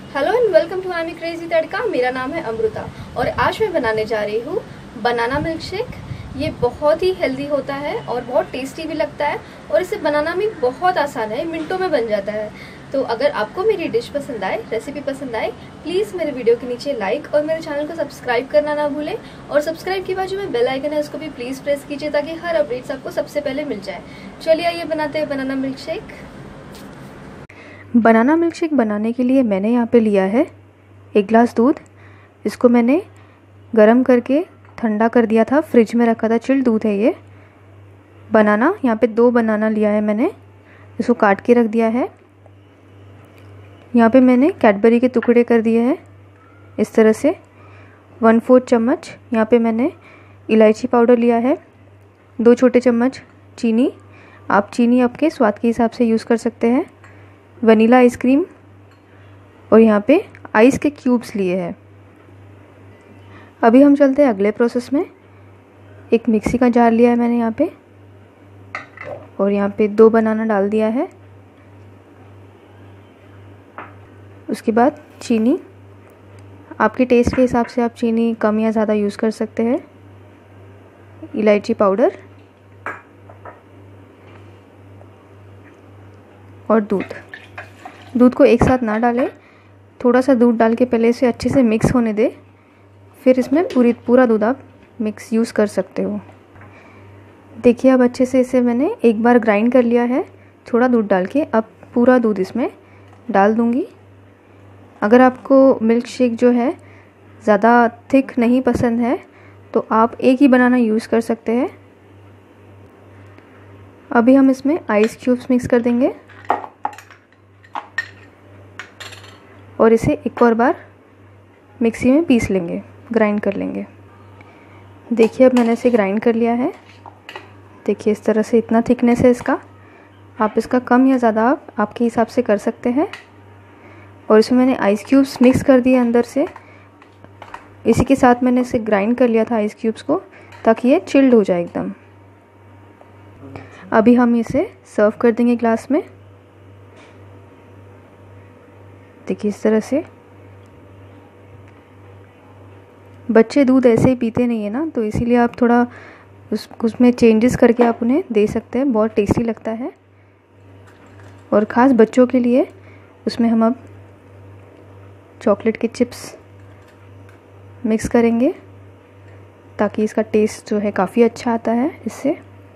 Hello and welcome to Aami crazy tadka. मेरा नाम है अमृता और आज मैं बनाने जा रही हूँ बनाना मिल्क शेक। ये बहुत ही हेल्दी होता है और बहुत टेस्टी भी लगता है और इसे बनाना भी बहुत आसान है, मिनटों में बन जाता है। तो अगर आपको मेरी डिश पसंद आए, रेसिपी पसंद आए, प्लीज़ मेरे वीडियो के नीचे लाइक और मेरे चैनल को सब्सक्राइब करना ना भूलें। और सब्सक्राइब के बाजू में बेल आइकन है, उसको भी प्लीज़ प्रेस कीजिए ताकि हर अपडेट्स आपको सबसे पहले मिल जाए। चलिए आइए बनाते हैं banana milkshake. Banana milkshake बनाने के लिए मैंने यहाँ पे लिया है 1 गिलास दूध। इसको मैंने गरम करके ठंडा कर दिया था, फ्रिज में रखा था, चिल्ड दूध है ये। बनाना यहाँ पे 2 बनाना लिया है मैंने, इसको काट के रख दिया है। यहाँ पे मैंने कैडबरी के टुकड़े कर दिए हैं इस तरह से। 1/4 चम्मच यहाँ पे मैंने इलायची पाउडर लिया है। 2 छोटे चम्मच चीनी, आप चीनी आपके स्वाद के हिसाब से यूज़ कर सकते हैं। वनीला आइसक्रीम और यहाँ पे आइस के क्यूब्स लिए हैं। अभी हम चलते हैं अगले प्रोसेस में। एक मिक्सी का जार लिया है मैंने यहाँ पे और यहाँ पे 2 बनाना डाल दिया है। उसके बाद चीनी, आपके टेस्ट के हिसाब से आप चीनी कम या ज़्यादा यूज़ कर सकते हैं। इलायची पाउडर और दूध को एक साथ ना डालें, थोड़ा सा दूध डाल के पहले इसे अच्छे से मिक्स होने दें, फिर इसमें पूरा दूध आप मिक्स यूज़ कर सकते हो। देखिए अब अच्छे से इसे मैंने एक बार ग्राइंड कर लिया है थोड़ा दूध डाल के। अब पूरा दूध इसमें डाल दूँगी। अगर आपको मिल्क शेक जो है ज़्यादा थिक नहीं पसंद है तो आप एक ही बनाना यूज़ कर सकते हैं। अभी हम इसमें आइस क्यूब्स मिक्स कर देंगे और इसे एक और बार मिक्सी में पीस लेंगे, ग्राइंड कर लेंगे। देखिए अब मैंने इसे ग्राइंड कर लिया है। देखिए इस तरह से इतना थिकनेस है इसका। आप इसका कम या ज़्यादा आपके हिसाब से कर सकते हैं। और इसमें मैंने आइस क्यूब्स मिक्स कर दिए अंदर से। इसी के साथ मैंने इसे ग्राइंड कर लिया था आइस क्यूब्स को, ताकि ये चिल्ड हो जाए एकदम। अभी हम इसे सर्व कर देंगे ग्लास में। देखिए इस तरह से। बच्चे दूध ऐसे ही पीते नहीं है ना, तो इसीलिए आप थोड़ा उसमें चेंजेस करके आप उन्हें दे सकते हैं। बहुत टेस्टी लगता है। और ख़ास बच्चों के लिए उसमें हम अब चॉकलेट के चिप्स मिक्स करेंगे ताकि इसका टेस्ट जो है काफ़ी अच्छा आता है इससे।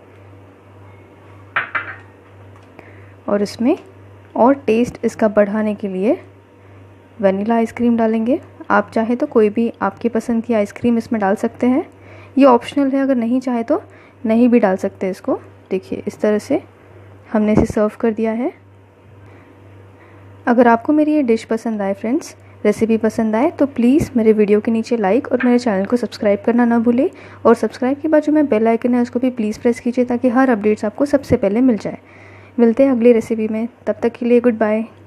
और इसमें और टेस्ट इसका बढ़ाने के लिए वनीला आइसक्रीम डालेंगे। आप चाहे तो कोई भी आपकी पसंद की आइसक्रीम इसमें डाल सकते हैं, ये ऑप्शनल है। अगर नहीं चाहे तो नहीं भी डाल सकते इसको। देखिए इस तरह से हमने इसे सर्व कर दिया है। अगर आपको मेरी ये डिश पसंद आए फ्रेंड्स, रेसिपी पसंद आए, तो प्लीज़ मेरे वीडियो के नीचे लाइक और मेरे चैनल को सब्सक्राइब करना ना भूलें। और सब्सक्राइब के बाजू में बेल आइकन है, उसको भी प्लीज़ प्रेस कीजिए ताकि हर अपडेट्स आपको सबसे पहले मिल जाए। मिलते हैं अगली रेसिपी में, तब तक के लिए गुड बाय।